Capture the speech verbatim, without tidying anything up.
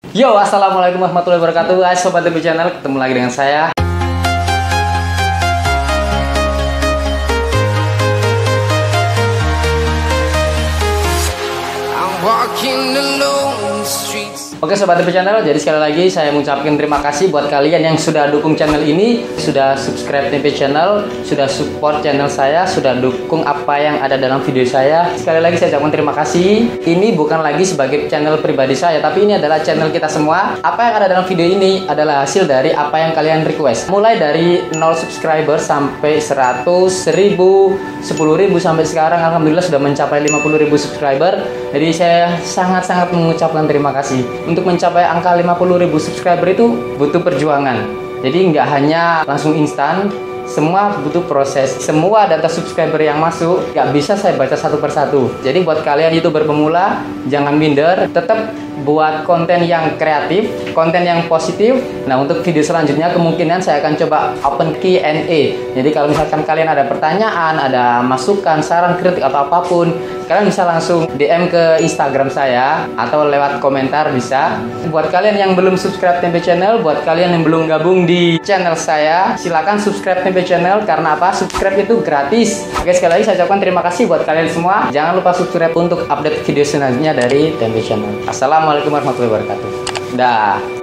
Yo, assalamualaikum warahmatullahi wabarakatuh. Hai Sobat T V Channel, ketemu lagi dengan saya. I'm walking alone the streets. Oke Sobat T V Channel, jadi sekali lagi saya mengucapkan terima kasih buat kalian yang sudah dukung channel ini, sudah subscribe T V Channel, sudah support channel saya, sudah dukung apa yang ada dalam video saya. Sekali lagi saya ucapkan terima kasih. Ini bukan lagi sebagai channel pribadi saya, tapi ini adalah channel kita semua. Apa yang ada dalam video ini adalah hasil dari apa yang kalian request. Mulai dari nol subscriber sampai seratus, seribu, sepuluh ribu sampai sekarang alhamdulillah sudah mencapai lima puluh ribu subscriber. Jadi saya sangat-sangat mengucapkan terima kasih. Untuk mencapai angka lima puluh ribu subscriber itu butuh perjuangan. Jadi nggak hanya langsung instan, semua butuh proses. Semua data subscriber yang masuk nggak bisa saya baca satu persatu. Jadi buat kalian YouTuber pemula, jangan minder, tetap buat konten yang kreatif, konten yang positif. Nah, untuk video selanjutnya kemungkinan saya akan coba open Q and A. Jadi kalau misalkan kalian ada pertanyaan, ada masukan, saran, kritik atau apapun, kalian bisa langsung D M ke Instagram saya atau lewat komentar bisa. Buat kalian yang belum subscribe T V Channel, buat kalian yang belum gabung di channel saya, silakan subscribe T V Channel. Karena apa? Subscribe itu gratis. Oke, sekali lagi saya ucapkan terima kasih buat kalian semua. Jangan lupa subscribe untuk update video selanjutnya dari T V Channel. Assalamualaikum warahmatullahi wabarakatuh. Dah.